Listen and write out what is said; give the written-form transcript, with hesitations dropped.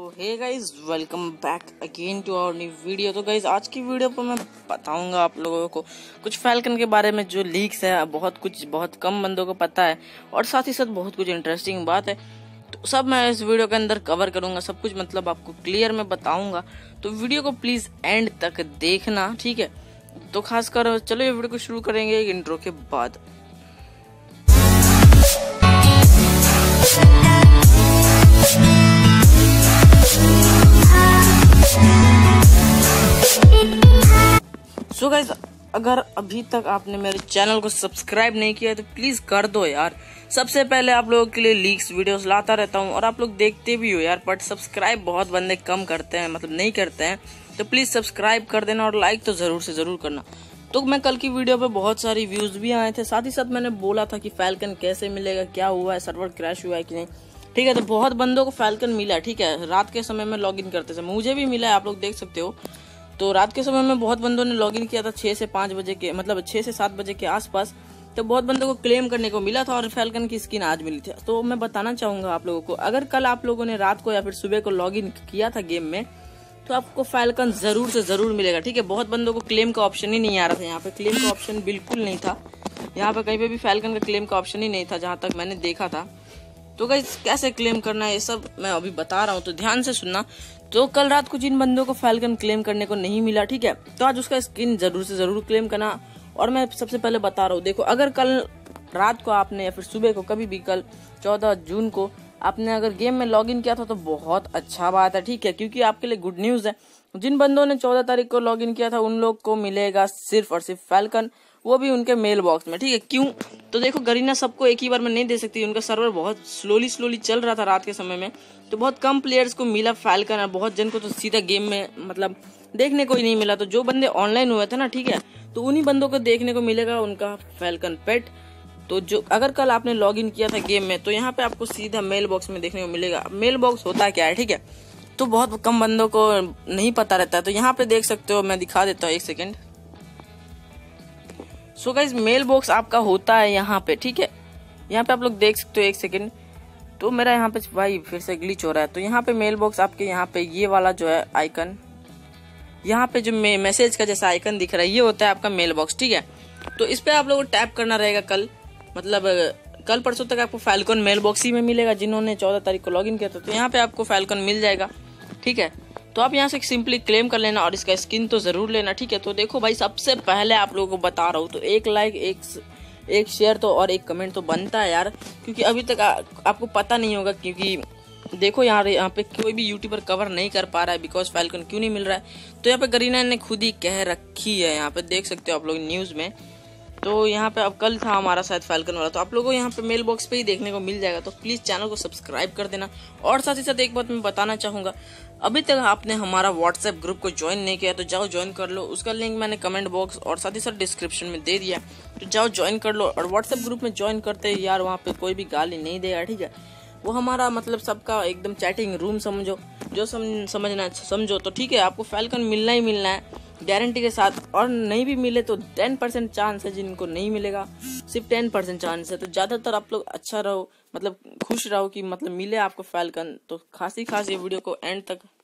Hey guys, welcome back again to our new video. तो guys आज की video पर मैं बताऊंगा आप लोगों को कुछ फैल्कन के बारे में जो लीक्स है, बहुत कम बंदों को पता है और साथ ही साथ बहुत कुछ इंटरेस्टिंग बात है। तो सब मैं इस वीडियो के अंदर कवर करूंगा, सब कुछ मतलब आपको क्लियर में बताऊंगा। तो वीडियो को प्लीज एंड तक देखना, ठीक है। तो खासकर चलो ये वीडियो को शुरू करेंगे एक इंट्रो के बाद। सो गाइस, अगर अभी तक आपने मेरे चैनल को सब्सक्राइब नहीं किया तो प्लीज कर दो यार। सबसे पहले आप लोगों के लिए लीक्स वीडियोस लाता रहता हूँ और आप लोग देखते भी हो यार, बट सब्सक्राइब बहुत बंदे कम करते हैं, मतलब नहीं करते हैं। तो प्लीज सब्सक्राइब कर देना और लाइक तो जरूर से जरूर करना। तो मैं कल की वीडियो पे बहुत सारी व्यूज भी आए थे, साथ ही साथ मैंने बोला था कि फैल्कन कैसे मिलेगा, क्या हुआ है, सर्वर क्रैश हुआ है कि नहीं, ठीक है। तो बहुत बंदों को फैल्कन मिला, ठीक है। रात के समय में लॉग इन करते समय मुझे भी मिला है, आप लोग देख सकते हो। तो रात के समय में बहुत बंदों ने लॉगिन किया था 6 से 5 बजे के, मतलब 6 से 7 बजे के आसपास। तो बहुत बंदों को क्लेम करने को मिला था और फैल्कन की स्किन आज मिली थी। तो मैं बताना चाहूंगा आप लोगों को, अगर कल आप लोगों ने रात को या फिर सुबह को लॉगिन किया था गेम में तो आपको फैल्कन जरूर से जरूर मिलेगा, ठीक है। बहुत बंदों को क्लेम का ऑप्शन ही नहीं आ रहा था, यहाँ पे क्लेम का ऑप्शन बिल्कुल नहीं था। यहाँ पे कहीं पे भी फैल्कन का क्लेम का ऑप्शन ही नहीं था जहां तक मैंने देखा था। तो गाइस कैसे क्लेम करना है ये सब मैं अभी बता रहा हूँ, तो ध्यान से सुनना। तो कल रात को जिन बंदों को फैल्कन क्लेम करने को नहीं मिला, ठीक है, तो आज उसका स्किन जरूर से जरूर क्लेम करना। और मैं सबसे पहले बता रहा हूँ, देखो, अगर कल रात को आपने या फिर सुबह को कभी भी कल 14 जून को आपने अगर गेम में लॉगिन किया था तो बहुत अच्छा बात है, ठीक है, क्योंकि आपके लिए गुड न्यूज है। जिन बंदों ने 14 तारीख को लॉगिन किया था उन लोग को मिलेगा सिर्फ और सिर्फ फैल्कन, वो भी उनके मेल बॉक्स में, ठीक है। क्यों? तो देखो, गरीना सबको एक ही बार में नहीं दे सकती, उनका सर्वर बहुत स्लोली चल रहा था रात के समय में। तो बहुत कम प्लेयर्स को मिला फैल्कन और बहुत जन को तो सीधा गेम में मतलब देखने को ही नहीं मिला। तो जो बंदे ऑनलाइन हुए थे ना, ठीक है, तो उन्हीं बंदों को देखने को मिलेगा उनका फैल्कन पेट। तो जो अगर कल आपने लॉग इन किया था गेम में तो यहाँ पे आपको सीधा मेल बॉक्स में देखने को मिलेगा। मेल बॉक्स होता क्या है, ठीक है, तो बहुत कम बंदों को नहीं पता रहता है। तो यहाँ पे देख सकते हो, मैं दिखा देता हूँ, एक second. So guys, mail box आपका होता है यहाँ पे, ठीक है। यहाँ पे आप लोग देख सकते हो, एक सेकेंड। तो मेरा यहाँ पे भाई फिर से ग्लिच हो रहा है। तो यहाँ पे मेल बॉक्स आपके यहाँ पे ये वाला जो है आइकन, यहाँ पे जो मैसेज का जैसा आइकन दिख रहा है, ये होता है आपका मेल बॉक्स, ठीक है। तो इस पे आप लोगों को टैप करना रहेगा कल, मतलब कल परसों तक आपको फैल्कन मेल बॉक्स ही में मिलेगा जिन्होंने 14 तारीख को लॉगिन किया था। तो यहाँ पे आपको फैल्कन मिल जाएगा, ठीक है। तो आप यहाँ से सिंपली क्लेम कर लेना और इसका स्किन तो जरूर लेना, ठीक है। तो देखो भाई, सबसे पहले आप लोगों को बता रहा हूँ, तो एक लाइक, एक शेयर तो और एक कमेंट तो बनता है यार, क्योंकि अभी तक आपको पता नहीं होगा। क्योंकि देखो यहाँ पे कोई भी यूट्यूबर कवर नहीं कर पा रहा है बिकॉज फैल्कन क्यों नहीं मिल रहा है। तो यहाँ पे गरीना ने खुद ही कह रखी है, यहाँ पे देख सकते हो आप लोग न्यूज में। तो यहाँ पे अब कल था हमारा शायद फैल्कन वाला, तो आप लोगों को यहाँ पे मेल बॉक्स पे ही देखने को मिल जाएगा। तो प्लीज चैनल को सब्सक्राइब कर देना। और साथ ही साथ एक बात मैं बताना चाहूंगा, अभी तक आपने हमारा व्हाट्सएप ग्रुप को ज्वाइन नहीं किया तो जाओ ज्वाइन कर लो। उसका लिंक मैंने कमेंट बॉक्स और साथ ही साथ डिस्क्रिप्शन में दे दिया, तो जाओ ज्वाइन कर लो। और व्हाट्सएप ग्रुप में ज्वाइन करते ही यार वहाँ पे कोई भी गाली नहीं देगा, ठीक है। वो हमारा मतलब सबका एकदम चैटिंग रूम समझो, जो समझना है समझो। तो ठीक है, आपको फैल्कन मिलना ही मिलना है गारंटी के साथ। और नहीं भी मिले तो 10% चांस है, जिनको नहीं मिलेगा सिर्फ 10% चांस है। तो ज्यादातर आप लोग अच्छा रहो, मतलब खुश रहो कि मतलब मिले आपको फैल्कन। तो खास ये वीडियो को एंड तक